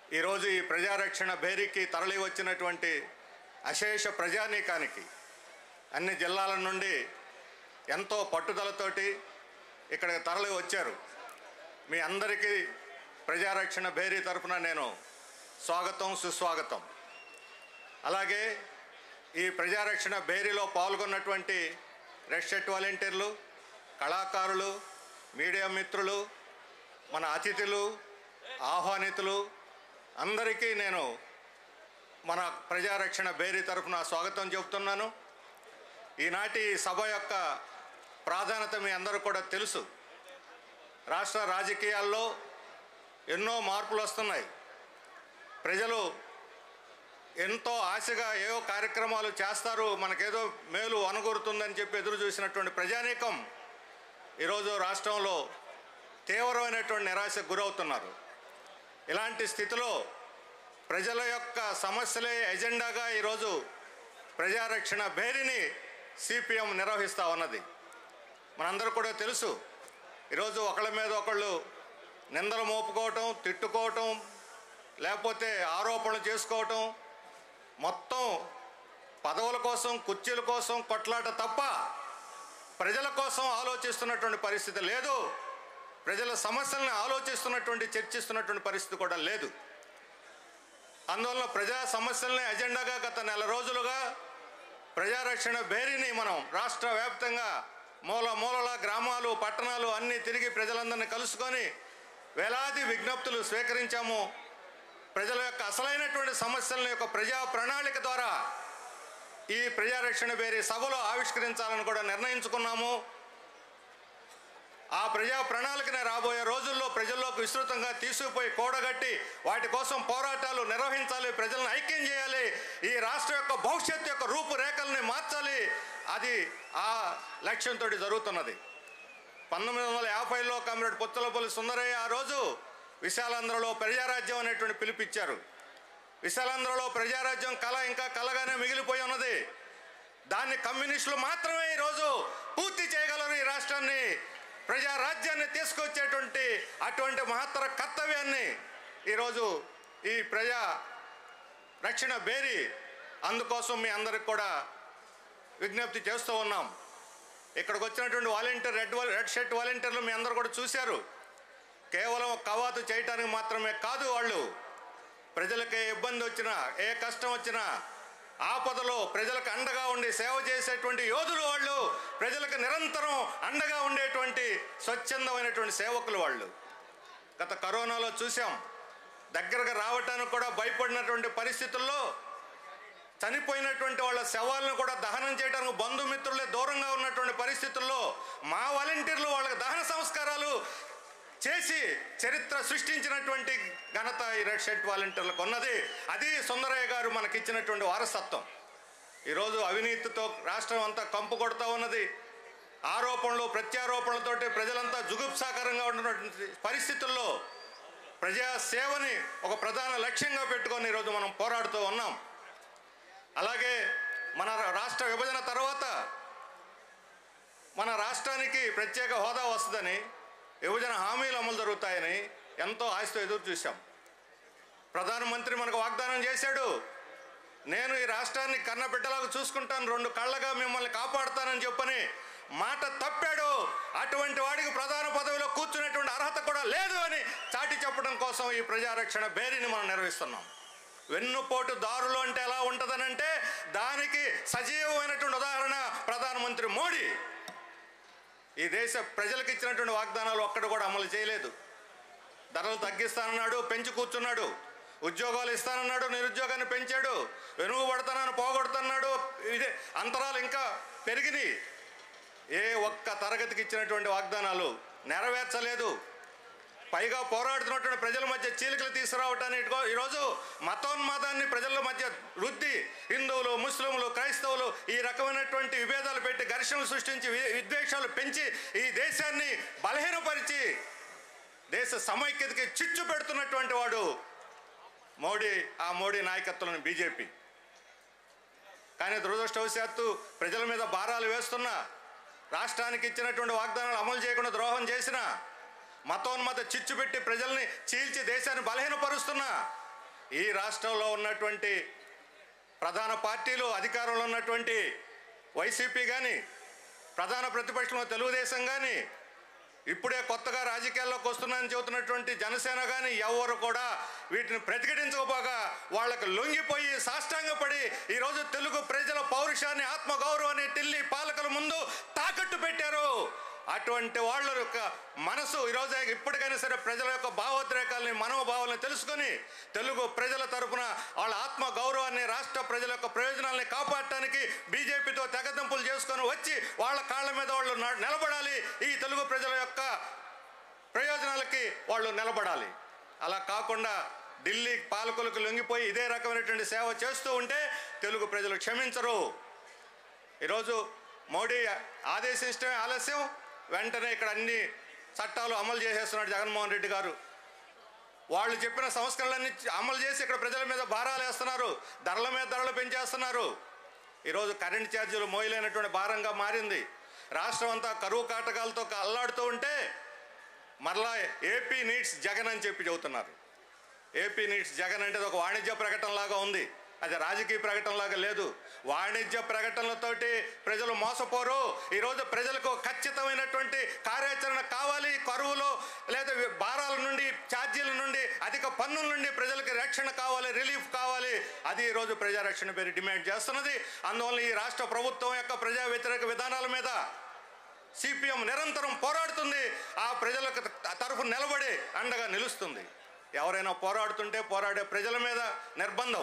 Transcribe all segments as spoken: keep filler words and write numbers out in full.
ఈరోజు ఈ ప్రజారక్షణ భేరీకి తరలి వచ్చినటువంటి అశేష ప్రజానీకానికి అన్ని జిల్లాల నుండి ఎంతో పట్టుదలతోటి ఇక్కడికి తరలి వచ్చారు. మీ అందరికీ ప్రజారక్షణ భేరీ తరఫున నేను స్వాగతం సుస్వాగతం. అలాగే ఈ ప్రజారక్షణ భేరీలో పాల్గొన్నటువంటి రెడ్ షర్ట్ వాలంటీర్లు, కళాకారులు, మీడియా మిత్రులు, మన అతిథులు, ఆహ్వానితులు అందరికీ నేను మన ప్రజారక్షణ భేరీ తరఫున స్వాగతం చెబుతున్నాను. ఈనాటి సభ యొక్క ప్రాధాన్యత మీ అందరూ కూడా తెలుసు. రాష్ట్ర రాజకీయాల్లో ఎన్నో మార్పులు వస్తున్నాయి. ప్రజలు ఎంతో ఆశగా ఏవో కార్యక్రమాలు చేస్తారు, మనకేదో మేలు అనుకూరుతుందని చెప్పి ఎదురు చూసినటువంటి ప్రజానీకం ఈరోజు రాష్ట్రంలో తీవ్రమైనటువంటి నిరాశకు గురవుతున్నారు. ఇలాంటి స్థితిలో ప్రజల యొక్క సమస్యలే ఎజెండాగా ఈరోజు ప్రజారక్షణ భేరీని సిపిఎం నిర్వహిస్తూ ఉన్నది. మనందరూ కూడా తెలుసు. ఈరోజు ఒకళ్ళ మీద ఒకళ్ళు నిందలు మోపుకోవటం, తిట్టుకోవటం, లేకపోతే ఆరోపణలు చేసుకోవటం, మొత్తం పదవుల కోసం, కుర్చీల కోసం కొట్లాట తప్ప ప్రజల కోసం ఆలోచిస్తున్నటువంటి పరిస్థితి లేదు. ప్రజల సమస్యలను ఆలోచిస్తున్నటువంటి, చర్చిస్తున్నటువంటి పరిస్థితి కూడా లేదు. అందువల్ల ప్రజా సమస్యలనే ఎజెండాగా గత నెల రోజులుగా ప్రజారక్షణ భేరీని మనం రాష్ట్ర వ్యాప్తంగా మూల మూలల గ్రామాలు, పట్టణాలు అన్నీ తిరిగి ప్రజలందరినీ కలుసుకొని వేలాది విజ్ఞప్తులు స్వీకరించాము. ప్రజల యొక్క అసలైనటువంటి సమస్యల యొక్క ప్రజా ప్రణాళిక ద్వారా ఈ ప్రజారక్షణ భేరీ సభలో ఆవిష్కరించాలని కూడా నిర్ణయించుకున్నాము. ఆ ప్రజా ప్రణాళికనే రాబోయే రోజుల్లో ప్రజల్లోకి విస్తృతంగా తీసుకుపోయి కూడగట్టి వాటి కోసం పోరాటాలు నిర్వహించాలి, ప్రజలను ఐక్యం చేయాలి, ఈ రాష్ట్ర యొక్క భవిష్యత్తు యొక్క రూపురేఖల్ని మార్చాలి. అది ఆ లక్ష్యంతో జరుగుతున్నది. పంతొమ్మిది వందల యాభైలో కామ్రేడ్ పుచ్చలపల్లి సుందరయ్య ఆ రోజు విశాలాంధ్రలో ప్రజారాజ్యం అనేటువంటి పిలిపిచ్చారు. విశాలాంధ్రలో ప్రజారాజ్యం కళ ఇంకా కళగానే మిగిలిపోయి ఉన్నది. దాన్ని కమ్యూనిస్టులు మాత్రమే ఈరోజు పూర్తి చేయగలరు. ఈ రాష్ట్రాన్ని ప్రజారాజ్యాన్ని తీసుకొచ్చేటువంటి అటువంటి మహత్తర కర్తవ్యాన్ని ఈరోజు ఈ ప్రజా రక్షణ భేరీ అందుకోసం మీ అందరికి కూడా విజ్ఞప్తి చేస్తూ ఉన్నాం. ఇక్కడికి వచ్చినటువంటి వాలంటీర్ రెడ్ రెడ్ షర్ట్ వాలంటీర్లు మీ అందరూ కూడా చూశారు. కేవలం కవాతు చేయటానికి మాత్రమే కాదు, వాళ్ళు ప్రజలకు ఏ ఇబ్బంది వచ్చినా, ఏ కష్టం వచ్చినా ఆపదలో ప్రజలకు అండగా ఉండి సేవ చేసేటువంటి యోధులు వాళ్ళు. ప్రజలకు నిరంతరం అండగా ఉండేటువంటి స్వచ్ఛందమైనటువంటి సేవకులు వాళ్ళు. గత కరోనాలో చూసాం, దగ్గరగా రావటానికి కూడా భయపడినటువంటి పరిస్థితుల్లో చనిపోయినటువంటి వాళ్ళ శవాలను కూడా దహనం చేయడానికి బంధుమిత్రులే దూరంగా ఉన్నటువంటి పరిస్థితుల్లో మా వాలంటీర్లు వాళ్ళకి దహన సంస్కారాలు చేసి చరిత్ర సృష్టించినటువంటి ఘనత ఈ రెడ్ షర్ట్ వాలంటీర్లకు ఉన్నది. అది సుందరయ్య గారు మనకిచ్చినటువంటి వారసత్వం. ఈరోజు అవినీతితో రాష్ట్రం అంతా కంపు కొడుతూ ఉన్నది. ఆరోపణలు, ప్రత్యారోపణలతోటి ప్రజలంతా జుగుప్సాకరంగా ఉన్నటువంటి పరిస్థితుల్లో ప్రజా సేవని ఒక ప్రధాన లక్ష్యంగా పెట్టుకొని ఈరోజు మనం పోరాడుతూ ఉన్నాం. అలాగే మన రాష్ట్ర విభజన తర్వాత మన రాష్ట్రానికి ప్రత్యేక హోదా వస్తుందని, విభజన హామీలు అమలు జరుగుతాయని ఎంతో ఆశతో ఎదురు చూశాం. ప్రధానమంత్రి మనకు వాగ్దానం చేశాడు, నేను ఈ రాష్ట్రాన్ని కన్నబిడ్డలాగా చూసుకుంటాను, రెండు కళ్ళగా మిమ్మల్ని కాపాడుతానని చెప్పని మాట తప్పాడు. అటువంటి వాడికి ప్రధాన పదవిలో కూర్చునేటువంటి అర్హత కూడా లేదు అని చాటి చెప్పడం కోసం ఈ ప్రజారక్షణ భేరీని మనం నిర్వహిస్తున్నాం. వెన్నుపోటు దారులు అంటే ఎలా ఉంటుందనంటే దానికి సజీవమైనటువంటి ఉదాహరణ ప్రధానమంత్రి మోడీ. ఈ దేశ ప్రజలకు ఇచ్చినటువంటి వాగ్దానాలు ఒక్కడు కూడా అమలు చేయలేదు. ధరలు తగ్గిస్తానన్నాడు, పెంచి కూర్చున్నాడు. ఉద్యోగాలు ఇస్తానన్నాడు, నిరుద్యోగాన్ని పెంచాడు. వెనుకబడతానని పోగొడుతున్నాడు. ఇదే అంతరాలు ఇంకా పెరిగినాయి. ఏ ఒక్క తరగతికి ఇచ్చినటువంటి వాగ్దానాలు నెరవేర్చలేదు. పైగా పోరాడుతున్నటువంటి ప్రజల మధ్య చీలికలు తీసుకురావటానికి ఈరోజు మతోన్మాదాన్ని ప్రజల మధ్య వృద్ధి, హిందువులు, ముస్లింలు, క్రైస్తవులు ఈ రకమైనటువంటి విభేదాలు పెట్టి ఘర్షణలు సృష్టించి విద్వేషాలు పెంచి ఈ దేశాన్ని బలహీనపరిచి దేశ సమైక్యతకి చిచ్చు పెడుతున్నటువంటి వాడు మోడీ. ఆ మోడీ నాయకత్వంలోని బీజేపీ. కానీ దురదృష్టవశాత్తు ప్రజల మీద భారాలు వేస్తున్నా, రాష్ట్రానికి ఇచ్చినటువంటి వాగ్దానాలు అమలు చేయకుండా ద్రోహం చేసిన, మతోన్మత చిచ్చు పెట్టి ప్రజల్ని చీల్చి దేశాన్ని బలహీనపరుస్తున్నా ఈ రాష్ట్రంలో ఉన్నటువంటి ప్రధాన పార్టీలు, అధికారంలో ఉన్నటువంటి వైసీపీ కానీ, ప్రధాన ప్రతిపక్షంలో తెలుగుదేశం కానీ, ఇప్పుడే కొత్తగా రాజకీయాల్లోకి వస్తున్నాయని చెబుతున్నటువంటి జనసేన కానీ ఎవరు కూడా వీటిని ప్రతిఘటించకపోగా వాళ్ళకు లొంగిపోయి సాష్టాంగపడి ఈరోజు తెలుగు ప్రజల పౌరుషాన్ని, ఆత్మగౌరవాన్ని ఢిల్లీ పాలకుల ముందు తాకట్టు పెట్టారు. అటువంటి వాళ్ళ యొక్క మనసు ఈరోజు ఇప్పటికైనా సరే ప్రజల యొక్క భావోద్రేకాలని, మనోభావాలను తెలుసుకొని తెలుగు ప్రజల తరఫున వాళ్ళ ఆత్మ గౌరవాన్ని, రాష్ట్ర ప్రజల యొక్క ప్రయోజనాలని కాపాడటానికి బీజేపీతో తెగతింపులు చేసుకొని వచ్చి వాళ్ళ కాళ్ళ మీద వాళ్ళు నిలబడాలి. ఈ తెలుగు ప్రజల యొక్క ప్రయోజనాలకి వాళ్ళు నిలబడాలి. అలా కాకుండా ఢిల్లీ పాలకులకు లొంగిపోయి ఇదే రకమైనటువంటి సేవ చేస్తూ ఉంటే తెలుగు ప్రజలు క్షమించరు. ఈరోజు మోడీ ఆదేశించడమే ఆలస్యం, వెంటనే ఇక్కడ అన్ని చట్టాలు అమలు చేసేస్తున్నాడు జగన్మోహన్ రెడ్డి గారు. వాళ్ళు చెప్పిన సంస్కరణలన్నీ అమలు చేసి ఇక్కడ ప్రజల మీద భారాలు వేస్తున్నారు, ధరల మీద ధరలు పెంచేస్తున్నారు. ఈరోజు కరెంట్ ఛార్జీలు మోయలేనటువంటి భారంగా మారింది. రాష్ట్రం అంతా కరువు కాటకాలతో అల్లాడుతూ ఉంటే మరలా ఏపీ నీడ్స్ జగన్ అని చెప్పి చెబుతున్నారు. ఏపీ నీడ్స్ జగన్ అంటే ఒక వాణిజ్య ప్రకటనలాగా ఉంది, అది రాజకీయ ప్రకటనలాగా లేదు. వాణిజ్య ప్రకటనలతోటి ప్రజలు మోసపోరు. ఈరోజు ప్రజలకు ఖచ్చితమైనటువంటి కార్యాచరణ కావాలి. కరువులో లేదా భారాల నుండి, ఛార్జీల నుండి, అధిక పన్నుల నుండి ప్రజలకు రక్షణ కావాలి, రిలీఫ్ కావాలి. అది ఈరోజు ప్రజారక్షణ పేరు డిమాండ్ చేస్తున్నది. అందువల్ల ఈ రాష్ట్ర ప్రభుత్వం యొక్క ప్రజా వ్యతిరేక విధానాల మీద సిపిఎం నిరంతరం పోరాడుతుంది. ఆ ప్రజలకు తరఫున నిలబడి అండగా నిలుస్తుంది. ఎవరైనా పోరాడుతుంటే పోరాడే ప్రజల మీద నిర్బంధం,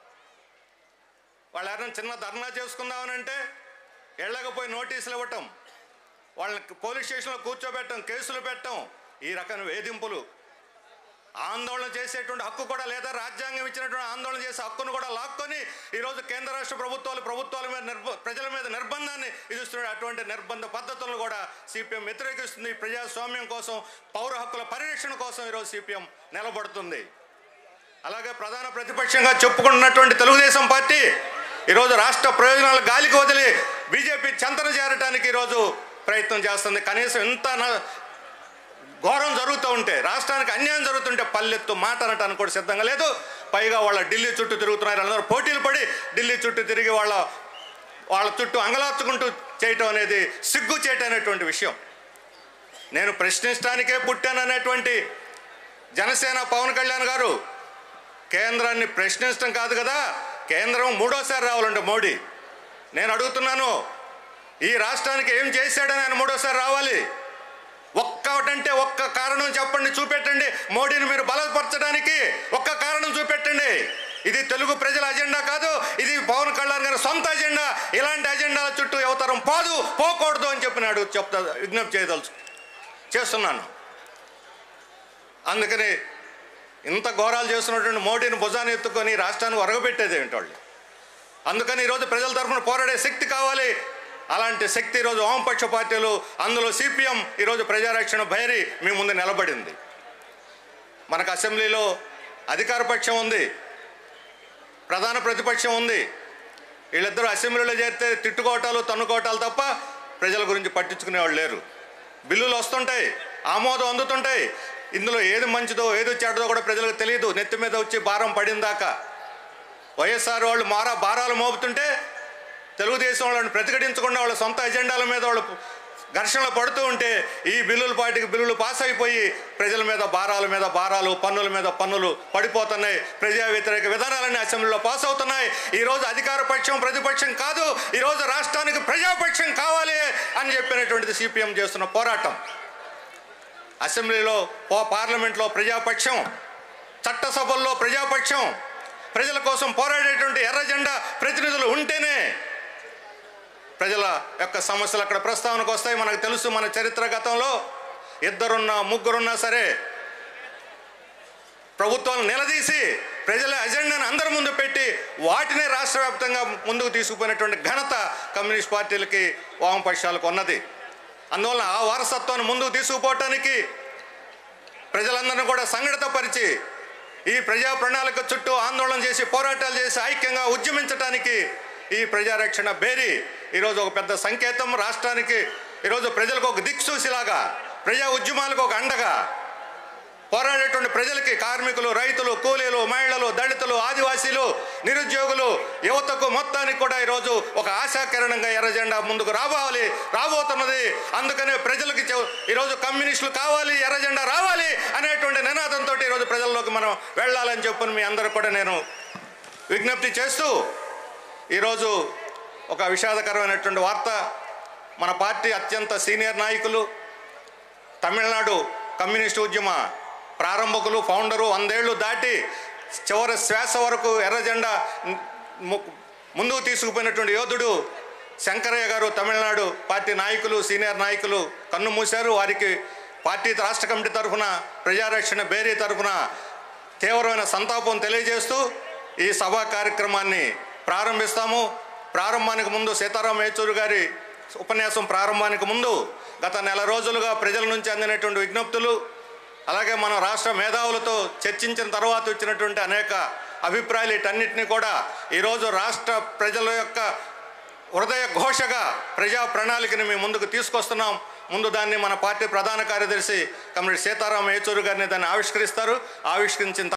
వాళ్ళు ఎవరైనా చిన్న ధర్నా చేసుకుందామనంటే ఎళ్ళకపోయి నోటీసులు ఇవ్వటం, వాళ్ళని పోలీస్ స్టేషన్లో కూర్చోబెట్టడం, కేసులు పెట్టడం, ఈ రకమైన వేధింపులు. ఆందోళన చేసేటువంటి హక్కు కూడా లేదా, రాజ్యాంగం ఇచ్చినటువంటి ఆందోళన చేసే హక్కును కూడా లాక్కొని ఈరోజు కేంద్ర రాష్ట్ర ప్రభుత్వాలు ప్రభుత్వాల మీద నిర్బ ప్రజల మీద నిర్బంధాన్ని విధిస్తున్నాడు. అటువంటి నిర్బంధ పద్ధతులను కూడా సిపిఎం వ్యతిరేకిస్తుంది. ప్రజాస్వామ్యం కోసం, పౌర హక్కుల పరిరక్షణ కోసం ఈరోజు సిపిఎం నిలబడుతుంది. అలాగే ప్రధాన ప్రతిపక్షంగా చెప్పుకుంటున్నటువంటి తెలుగుదేశం పార్టీ ఈరోజు రాష్ట్ర ప్రయోజనాలు గాలికి వదిలి బీజేపీ చెంతన చేరటానికి ఈరోజు ప్రయత్నం చేస్తుంది. కనీసం ఇంత ఘోరం జరుగుతూ ఉంటే, రాష్ట్రానికి అన్యాయం జరుగుతుంటే పల్లెత్తు మాట అనటానికి కూడా సిద్ధంగా లేదు. పైగా వాళ్ళ ఢిల్లీ చుట్టూ తిరుగుతున్నారు. అందరూ పోటీలు పడి ఢిల్లీ చుట్టూ తిరిగి వాళ్ళ వాళ్ళ చుట్టూ అంగలార్చుకుంటూ చేయటం అనేది సిగ్గు చేయటనేటువంటి విషయం. నేను ప్రశ్నించడానికే పుట్టాననేటువంటి జనసేన పవన్ కళ్యాణ్ గారు కేంద్రాన్ని ప్రశ్నించడం కాదు కదా, కేంద్రం మూడోసారి రావాలంటే మోడీ. నేను అడుగుతున్నాను, ఈ రాష్ట్రానికి ఏం చేశాడని ఆయన మూడోసారి రావాలి. ఒక్కటంటే ఒక్క కారణం చెప్పండి, చూపెట్టండి. మోడీని మీరు బలపరచడానికి ఒక్క కారణం చూపెట్టండి. ఇది తెలుగు ప్రజల అజెండా కాదు, ఇది పవన్ కళ్యాణ్ గారి సొంత అజెండా. ఇలాంటి అజెండాల చుట్టూ యువతరం పోదు, పోకూడదు అని చెప్పినాడు. చెప్తా విజ్ఞప్తి చేయదలుచు చేస్తున్నాను. అందుకని ఇంత ఘోరాలు చేస్తున్నటువంటి మోడీని భుజాన్ని ఎత్తుకొని రాష్ట్రాన్ని ఒరగబెట్టేది ఏంటి వాళ్ళు. అందుకని ఈరోజు ప్రజల తరఫున పోరాడే శక్తి కావాలి. అలాంటి శక్తి ఈరోజు వామపక్ష పార్టీలు, అందులో సిపిఎం ఈరోజు ప్రజారక్షణ భైరి మీ ముందు నిలబడింది. మనకు అసెంబ్లీలో అధికార పక్షం ఉంది, ప్రధాన ప్రతిపక్షం ఉంది. వీళ్ళిద్దరూ అసెంబ్లీలో చేరితే తిట్టుకోవటాలు, తన్నుకోవటాలు తప్ప ప్రజల గురించి పట్టించుకునేవాళ్ళు లేరు. బిల్లులు వస్తుంటాయి, ఆమోదం అందుతుంటాయి. ఇందులో ఏది మంచిదో ఏది చెడ్డదో కూడా ప్రజలకు తెలియదు. నెత్తి మీద వచ్చి భారం పడిందాకా వైఎస్ఆర్ వాళ్ళు మారా భారాలు మోపుతుంటే తెలుగుదేశం వాళ్ళని ప్రతిఘటించకుండా వాళ్ళ సొంత ఎజెండాల మీద వాళ్ళు ఘర్షణలు పడుతూ ఉంటే ఈ బిల్లుల పార్టీకి బిల్లులు పాస్ అయిపోయి ప్రజల మీద భారాల మీద భారాలు, పన్నుల మీద పన్నులు పడిపోతున్నాయి. ప్రజా వ్యతిరేక విధానాలన్నీ అసెంబ్లీలో పాస్ అవుతున్నాయి. ఈరోజు అధికార పక్షం ప్రతిపక్షం కాదు, ఈరోజు రాష్ట్రానికి ప్రజాపక్షం కావాలి అని చెప్పినటువంటిది సిపిఎం చేస్తున్న పోరాటం. అసెంబ్లీలో ఓ పార్లమెంట్లో ప్రజాపక్షం, చట్టసభల్లో ప్రజాపక్షం, ప్రజల కోసం పోరాడేటువంటి ఎర్ర జెండా ప్రతినిధులు ఉంటేనే ప్రజల యొక్క సమస్యలు అక్కడ ప్రస్తావనకు వస్తాయి. మనకు తెలుసు, మన చరిత్ర గతంలో ఇద్దరున్నా ముగ్గురున్నా సరే ప్రభుత్వాలు నిలదీసి ప్రజల అజెండాను అందరి ముందు పెట్టి వాటినే రాష్ట్ర వ్యాప్తంగా ముందుకు తీసుకుపోయినటువంటి ఘనత కమ్యూనిస్ట్ పార్టీలకి, వామపక్షాలకు ఉన్నది. అందువల్ల ఆ వారసత్వాన్ని ముందుకు తీసుకుపోవటానికి ప్రజలందరినీ కూడా సంఘటితపరిచి ఈ ప్రజా ప్రణాళిక చుట్టూ ఆందోళన చేసి పోరాటాలు చేసి ఐక్యంగా ఉద్యమించడానికి ఈ ప్రజారక్షణ బేరీ ఈరోజు ఒక పెద్ద సంకేతం. రాష్ట్రానికి ఈరోజు ప్రజలకు ఒక దిక్సూసిలాగా, ప్రజా ఉద్యమాలకు ఒక అండగా పోరాడేటువంటి ప్రజలకి, కార్మికులు, రైతులు, కూలీలు, మహిళలు, దళితులు, ఆదివాసీలు, నిరుద్యోగులు, యువతకు మొత్తానికి కూడా ఈరోజు ఒక ఆశాకిరణంగా ఎర్ర జెండా ముందుకు రావాలి, రాబోతున్నది. అందుకనే ప్రజలకి ఈరోజు కమ్యూనిస్టులు కావాలి, ఎర్ర జెండా రావాలి అనేటువంటి నినాదంతో ఈరోజు ప్రజల్లోకి మనం వెళ్ళాలని చెప్పని మీ అందరూ కూడా నేను విజ్ఞప్తి చేస్తూ, ఈరోజు ఒక విషాదకరమైనటువంటి వార్త. మన పార్టీ అత్యంత సీనియర్ నాయకులు, తమిళనాడు కమ్యూనిస్టు ఉద్యమ ప్రారంభకులు, ఫౌండరు, వందేళ్లు దాటి చివరి శ్వాస వరకు ఎర్ర జెండా ముందుకు తీసుకుపోయినటువంటి యోధుడు శంకరయ్య గారు, తమిళనాడు పార్టీ నాయకులు, సీనియర్ నాయకులు కన్ను మూశారు. వారికి పార్టీ రాష్ట్ర కమిటీ తరఫున, ప్రజారక్షణ బేరీ తరఫున తీవ్రమైన సంతాపం తెలియజేస్తూ ఈ సభా కార్యక్రమాన్ని ప్రారంభిస్తాము. ప్రారంభానికి ముందు సీతారాం యేచూరి గారి ఉపన్యాసం ప్రారంభానికి ముందు గత నెల రోజులుగా ప్రజల నుంచి అందినటువంటి విజ్ఞప్తులు, అలాగే మన రాష్ట్ర మేధావులతో చర్చించిన తర్వాత వచ్చినటువంటి అనేక అభిప్రాయాలు, వీటన్నిటినీ కూడా ఈరోజు రాష్ట్ర ప్రజల యొక్క హృదయ ఘోషగా ప్రజా ప్రణాళికని మీ ముందుకు తీసుకొస్తున్నాం. ముందు దాన్ని మన పార్టీ ప్రధాన కార్యదర్శి కమ్రేడ్ సీతారాం యేచూరి గారిని దాన్ని ఆవిష్కరిస్తారు. ఆవిష్కరించిన